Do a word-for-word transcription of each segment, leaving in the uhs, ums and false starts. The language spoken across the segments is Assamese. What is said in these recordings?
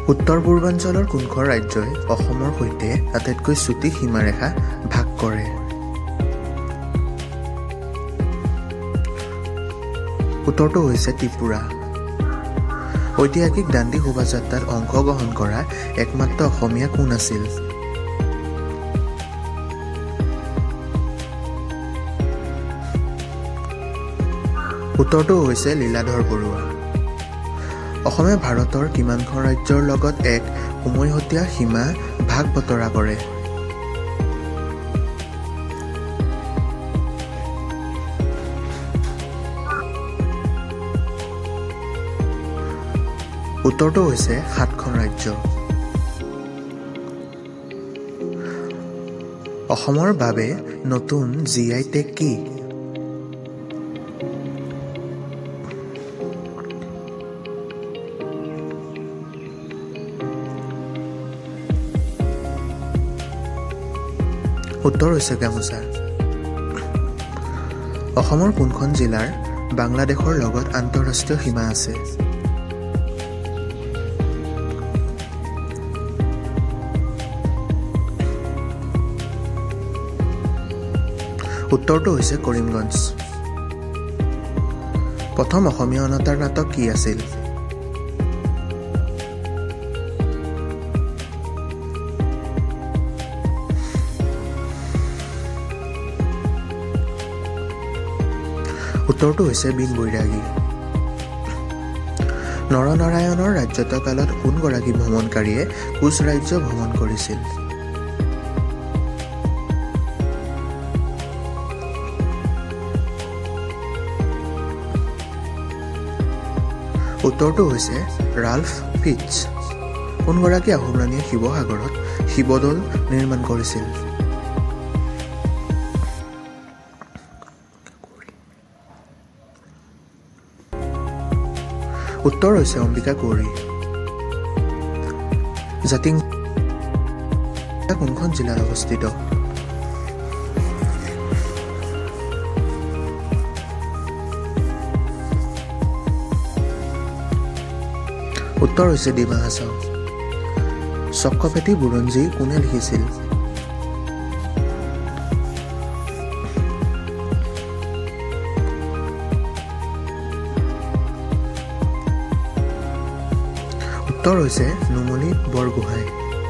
উত্তৰ পূৰ্বাঞ্চলৰ কোনখন ৰাজ্যই অসমৰ সৈতে আটাইতকৈ চুটি সীমাৰেখা ভাগ কৰে? উত্তৰটো হৈছে ত্ৰিপুৰা। ঐতিহাসিক দাণ্ডী শোভাযাত্ৰাত অংশগ্ৰহণ কৰা একমাত্ৰ অসমীয়া কোন আছিল? উত্তৰটো হৈছে লীলাধৰ বৰুৱা। অসমে ভাৰতৰ কিমানখন ৰাজ্যৰ লগত এক উমৈহতীয়া সীমা ভাগ বতৰা কৰে? উত্তৰটো হৈছে সাতখন ৰাজ্য। অসমৰ বাবে নতুন জি আই টেগ কি? উত্তৰ হৈছে গামোচা। অসমৰ কোনখন জিলাৰ বাংলাদেশৰ লগত আন্তঃৰাষ্ট্ৰীয় সীমা আছে? উত্তৰটো হৈছে কৰিমগঞ্জ। প্ৰথম অসমীয়া অনাতাঁৰ নাটক কি আছিল? উত্তৰটো হৈছে বীন বৈৰাগী। নৰনাৰায়ণৰ ৰাজত্বকালত কোনগৰাকী ভ্ৰমণকাৰীয়ে কোচ ৰাজ্য ভ্ৰমণ কৰিছিল? উত্তৰটো হৈছে ৰাল্ফ ফিটছ। কোনগৰাকী আহোম ৰাণীয়ে শিৱসাগৰত শিৱদৌল নিৰ্মাণ কৰিছিল? উত্তৰ হৈছে অম্বিকা কোঁৱৰী। জাতিং কোনখন জিলাত অৱস্থিত? উত্তৰ হৈছে ডিমা হাছাও। চক্ৰপেটি বুৰঞ্জী কোনে লিখিছিল? উত্তৰ হৈছে নুমলী বৰগোহাঁই।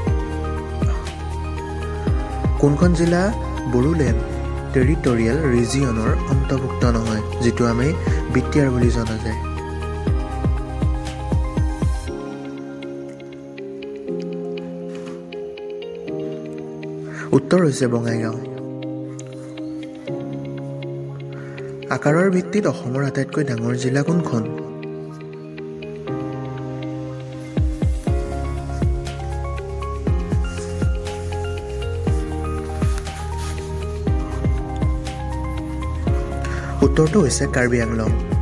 কোনখন জিলা বড়োলেণ্ড টেৰিটৰিয়েল ৰিজিয়নৰ অন্তৰ্ভুক্ত নহয়, যিটো আমি বি টি আৰ বুলি জনা যায়? উত্তৰ হৈছে বঙাইগাঁও। আকাৰৰ ভিত্তিত অসমৰ আটাইতকৈ ডাঙৰ জিলা কোনখন? উত্তৰটো হৈছে কাৰ্বি আংলং।